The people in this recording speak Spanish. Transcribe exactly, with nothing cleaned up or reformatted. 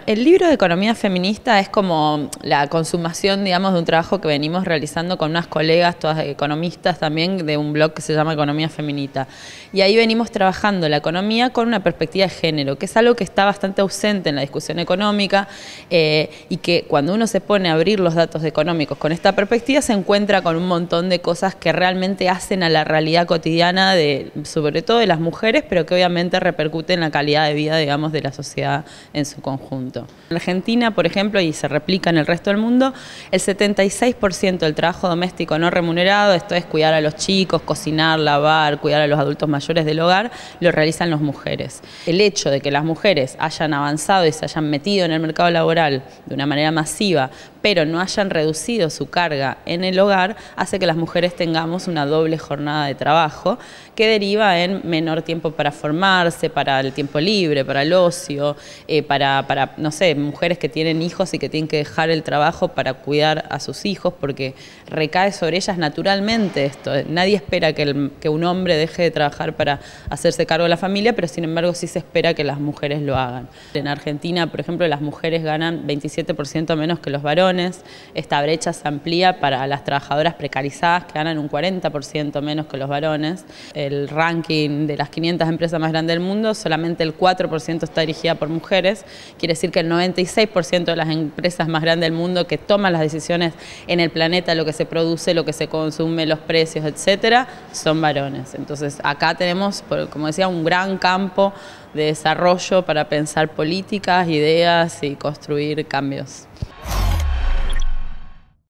El libro de Economía Feminista es como la consumación, digamos, de un trabajo que venimos realizando con unas colegas, todas economistas también, de un blog que se llama Economía Feminista. Y ahí venimos trabajando la economía con una perspectiva de género, que es algo que está bastante ausente en la discusión económica eh, y que cuando uno se pone a abrir los datos económicos con esta perspectiva se encuentra con un montón de cosas que realmente hacen a la realidad cotidiana, de, sobre todo de las mujeres, pero que obviamente repercuten en la calidad de vida, digamos, de la sociedad en su conjunto. En Argentina, por ejemplo, y se replica en el resto del mundo, el setenta y seis por ciento del trabajo doméstico no remunerado, esto es cuidar a los chicos, cocinar, lavar, cuidar a los adultos mayores del hogar, lo realizan las mujeres. El hecho de que las mujeres hayan avanzado y se hayan metido en el mercado laboral de una manera masiva, pero no hayan reducido su carga en el hogar, hace que las mujeres tengamos una doble jornada de trabajo que deriva en menor tiempo para formarse, para el tiempo libre, para el ocio, eh, para, para, no sé, mujeres que tienen hijos y que tienen que dejar el trabajo para cuidar a sus hijos porque recae sobre ellas naturalmente esto. Nadie espera que, el, que un hombre deje de trabajar para hacerse cargo de la familia, pero sin embargo sí se espera que las mujeres lo hagan. En Argentina, por ejemplo, las mujeres ganan veintisiete por ciento menos que los varones. Esta brecha se amplía para las trabajadoras precarizadas que ganan un cuarenta por ciento menos que los varones. El ranking de las quinientas empresas más grandes del mundo, solamente el cuatro por ciento está dirigida por mujeres. Quiere decir que el noventa y seis por ciento de las empresas más grandes del mundo que toman las decisiones en el planeta, lo que se produce, lo que se consume, los precios, etcétera, son varones. Entonces acá tenemos, como decía, un gran campo de desarrollo para pensar políticas, ideas y construir cambios.